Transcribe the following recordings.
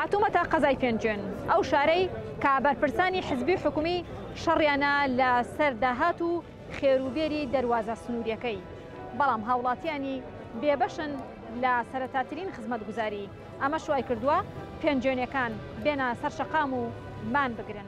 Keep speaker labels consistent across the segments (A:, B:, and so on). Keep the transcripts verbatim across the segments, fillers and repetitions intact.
A: خاتومەتە قەزای پێنجێن ئەو شارەی کە بەرپرسانی حزبی حکومی شەڕیانە لە سەر داهات و خێروبێری دەواازە سنووریەکەی بەڵام هاوڵاتیانی بێبەشن لە سەرەتاترین خزمەتگوزاری ئەمە شوای کردووە پێنجێنەکان بێنە سەر شەقام و مان بگرن.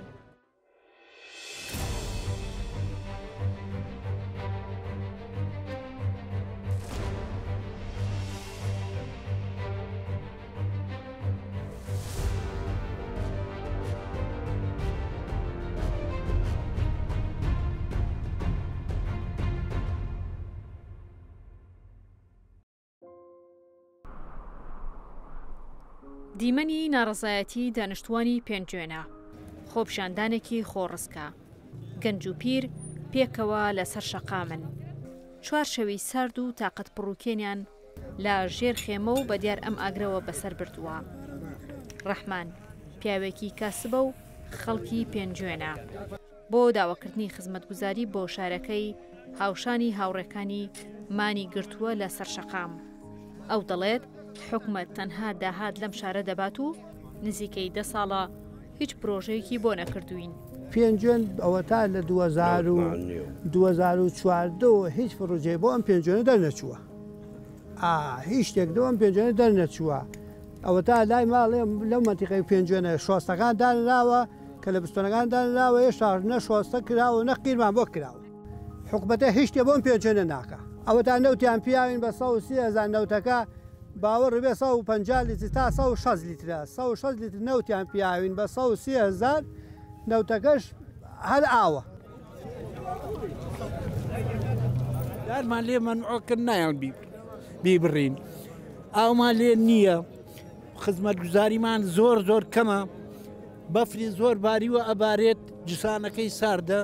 A: دیمەنی ناڕزایەتی دانیشتوانی پێنجێنە خۆپشاندانێکی خۆڕسکە گەنج و پیر پێکەوە لەسەر شەقامن چوار شەوی سارد و تاقەت پڕووکێنیان لە ژێر خێمە و بە دیار ئەم ئاگرەوە بەسەر بردووە. ڕەحمان پیاوێکی کاسبە و خەڵکی پێنجێنە بۆ داواکردنی خزمەتگوزاری بۆ شارەکەی هاوشانی هاوڕێکانی مانی گرتووە لە سەر شەقام. ئەو دەڵێت حکومەت تەنها داهات لەم شارە دەبات و نزیکەی دە ساڵە هیچ پرۆژەیەکی بۆ نەکردوین.
B: پێنجێن ئەوە تا لە دوو هەزار و چواردە هیچ پرۆژەیە بۆ ئەم پێنجێنە دەرنەچووە. هیچ شتێک دۆ ئەم پێنجێنە دەرنەچووە. ئەوە تا لای ماڵێ لەو مەنتیقەی پێنجێنە شۆستەکان دانراوە کە لە بستۆنەکان دانراوە هێشتا نە شۆستە کراوە نە قیرمان بۆ کراوە. حکومەتە هیچ شتێ بۆ ئەم پێنجێنە ناکە. ئەوە تا نەوتیان پیاوین بە سەد و سی هەزار نەوتەکە باوەڕ بێ سەد و پەنجا لیتر تا سەد و شەش لیترە سەد و شەش لیتر نەوتیان پیاوین بە سەد و سی هەزار نەوتەکەش هەر ئاوە.
C: دارمان لێ مەنعۆکرد نایان بیبڕین ئاومان لێ نییە خزمەتگوزاریمان زۆر زۆر کەمە بەفری زۆر باریوە ئەبارێت جسانەکەی ساردە.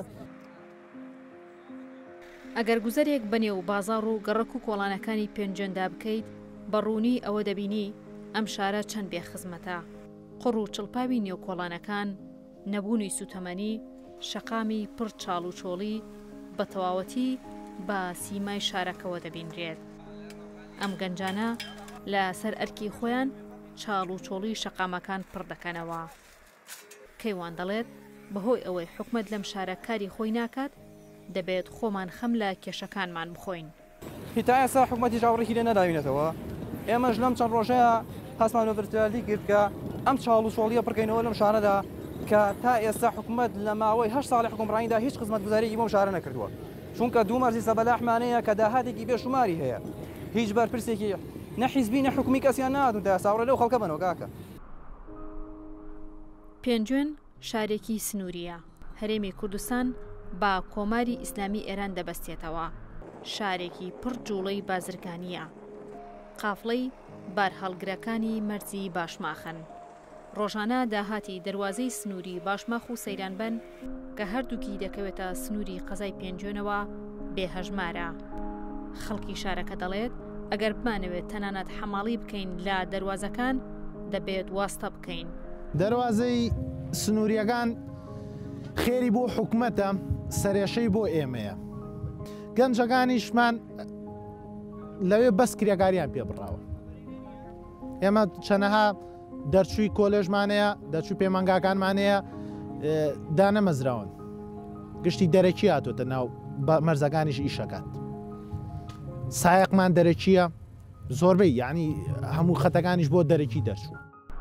A: ئەگەر گوزەرێک بەنێو بازاڕ و گەڕک و کۆڵانەکانی پێنجێندا بکەیت بەڕوونی ئەوە دەبینی ئەم شارە چەند بێ خزمەتە. قڕ و چڵپاوی نێوکۆڵانەکان نەبوونی سوتەمەنی شەقامی پڕ چاڵ و چۆڵی بە تەواوەتی بە سیمای شارەکەەوە دەبینرێت. ئەم گەنجانە لە سەر ئەرکی خۆیان چاڵ و چۆڵی شەقامەکان پڕ دەکەنەوە. کەیوان دەڵێت بەهۆی ئەوەی حکومەت لەم شارە کاری خۆی ناکات دەبێت خۆمان خەم لە کێشەکانمان بخۆین.
D: هیتا ئێستا حکومەتی ژاوڕێکی لێ نەداوینێتەوە. ئێمەش لەم چەند ڕۆژەیە هەستمان بەرتیالی کرد کە ئەم چاڵ و چۆڵیە پڕکەینەوە لەم شارەدا کە تا ئێستا حکومەت لە ماوەی هەشت ساڵی حکومڕانیدا هیچ خزمەتگوزارێکی بۆم شارە نەکردووە. چونکە دوو مەرزی سەبەلاحمانەیە کە داهاتێکی بێشوماری هەیە. هیچ بەرپرسێکی نە حیزبی نە حکومی کەسیان نادوون تا ساوڕێ لەو خەڵکە بنەوە کاکە.
A: پێنجێن شارێکی سنووریە. هەرێمی کوردستان با کۆماری ئیسلامی ئێران دەبەستێتەوە. شارێکی پڕ جوڵەی بازرگانیە. قافڵەی بارهەڵگرەکانی مەرجی باشماخن. ڕۆژانە داهاتی دەواازەی سنووری باشماخ و سەیرانبەن کە هەردووکی دەکەوێتە سنووری قەزای پێنجێنەوە بێهەژمارە. خەڵکی شارەکە دەڵێت ئەگەر بمانەوێت تەنانەت حەماڵی بکەین لە دەواازەکان دەبێت واستە بکەین.
E: دەواازەی سنووریەکان خێری بۆ حکومەتە سەرێشەی بۆ ئێمەیە. گەنجەکانیشمان لەوێ بەس کرێکاریان پێ بڕاوە. ئێمە چەنەها دەرچووی کۆلێژمانەیە دەرچوو پەیمانگاکانمانەیە دانەمەزراون گشتی دەرەکی هاتوۆتە ناو مەرزەکانیش ئیشەکات. سایقمان دەرەکیە زۆربەی یعنی هەموو خەتەکانیش بۆ دەرەکی دەرچوو.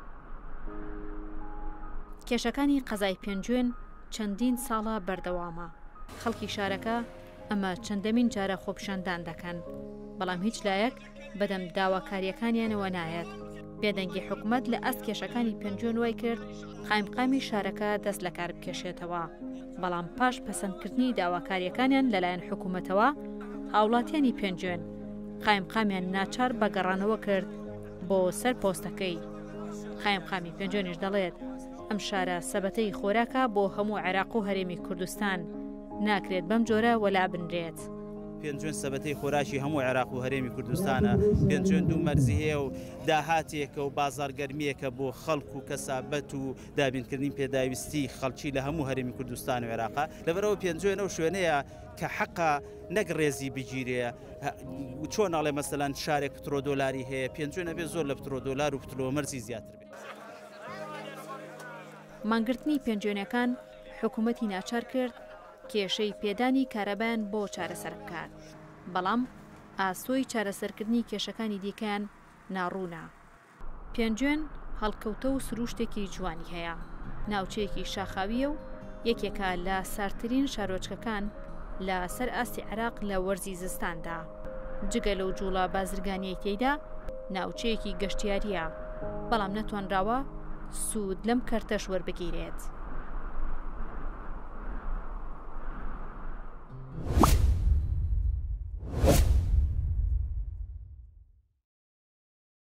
A: کێشەکانی قەزای پێنجێن چەندین ساڵە بەردەوامە. خەڵکی شارەکە ئەمە چەندەمین جارە خۆپشاندان دەکەن بەڵام هیچ لایەک بەدەم داواکاریەکانیانەوە نایەت. بێدەنگی حکومەت لە ئەست کێشەکانی پێنجێن وای کرد قایمقامی شارەکە دەست لە کار بکێشێتەوە بەڵام پاش پەسەندکردنی داواکاریەکانیان لەلایەن حکوومەتەوە هاوڵاتیانی پێنجێن قایمقامیان ناچار بەگەڕانەوە کرد بۆ سەر پۆستەکەی. قایمقامی پێنجێنیش دەڵێت ئەم شارە سەبەتەی خۆراکە بۆ هەموو عێراق و هەرێمی کوردستان ناکرێت بەم جۆرە وەلا بنرێت.
F: پێنجێن سەبەتەی خۆراشی هەموو عێراق و هەرێمی کوردستانە. پێنجێن دوو مەرزی هەیە و داهاتێکە و بازارگەرمیەکە بۆ خەڵک و کەسابەت و دابینکردنی پێداویستی خەڵکی لە هەموو هەرێمی کوردستان و عێراقا. لەبەرەوە پێنجێن ئەو شوێنەیە کە حەقا نەک ڕێزی بگیرێ. چۆن ناڵێ مەسەلەن شارێک پترۆ دۆلاری هەیە پێنجێنە بێ زۆر لە پترۆ دۆلار و پترۆ مەرزی زیاتر بێت.
A: مانگرتنی پێنجێنەکان حکوومەتی ناچار کرد کێشەی پێدانی کارەبایان بۆ چارەسەر بکات، بەڵام ئاسۆی چارەسەرکردنی کێشەکانی دیکەیان ناڕوونا. پێنجێن هەڵکەوتە و سروشتێکی جوانی هەیە، ناوچەیەکی شاخاویە و یەکێکە لە سارترین شارۆچکەکان لە سەر ئاستی عێراق لە وەرزی زستاندا. جگە لەو جوڵە بازرگانیەی تێیدا ناوچەیەکی گەشتیاریە، بەڵام نەتوانراوە سوود لەم کەرتەش وەربگیرێت.